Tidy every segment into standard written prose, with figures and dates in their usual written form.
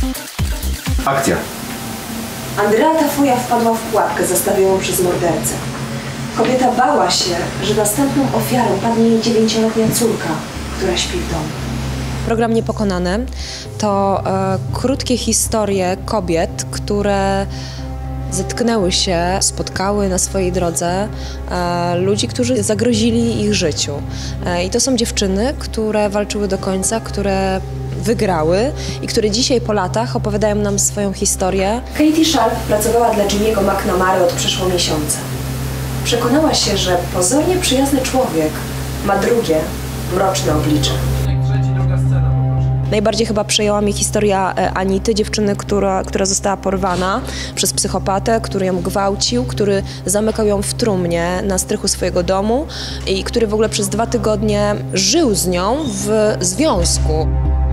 Akcja. Andrea Tafuja wpadła w pułapkę zastawioną przez mordercę. Kobieta bała się, że następną ofiarą padnie jej 9-letnia córka, która śpi w domu. Program Niepokonane to krótkie historie kobiet, które zetknęły się, spotkały na swojej drodze ludzi, którzy zagrozili ich życiu. I to są dziewczyny, które walczyły do końca, które wygrały i które dzisiaj po latach opowiadają nam swoją historię. Katie Sharp pracowała dla Jimmy'ego McNamary od przeszło miesiąca. Przekonała się, że pozornie przyjazny człowiek ma drugie, mroczne oblicze. Najbardziej chyba przejęła mnie historia Anity, dziewczyny, która została porwana przez psychopatę, który ją gwałcił, który zamykał ją w trumnie na strychu swojego domu i który w ogóle przez 2 tygodnie żył z nią w związku.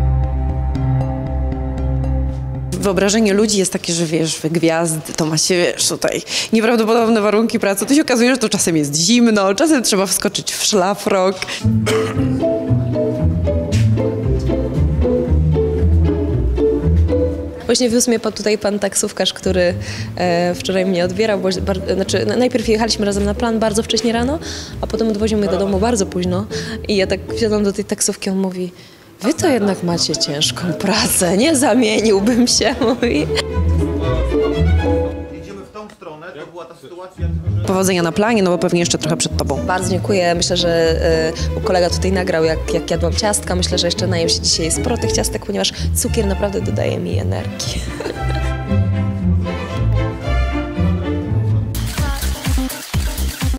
Wyobrażenie ludzi jest takie, że wiesz, gwiazdy to ma się, wiesz, tutaj nieprawdopodobne warunki pracy. To się okazuje, że to czasem jest zimno, czasem trzeba wskoczyć w szlafrok. Właśnie wiózł mnie tutaj pan taksówkarz, który wczoraj mnie odbierał, bo najpierw jechaliśmy razem na plan bardzo wcześnie rano, a potem odwoził mnie do domu bardzo późno i ja tak wsiadłam do tej taksówki, on mówi: wy to jednak macie ciężką pracę, nie zamieniłbym się, mówi. Idziemy w tą stronę, to była ta sytuacja. Powodzenia na planie, no bo pewnie jeszcze trochę przed tobą. Bardzo dziękuję, myślę, że kolega tutaj nagrał, jak jadłam ciastka, myślę, że jeszcze najem się dzisiaj sporo tych ciastek, ponieważ cukier naprawdę dodaje mi energii.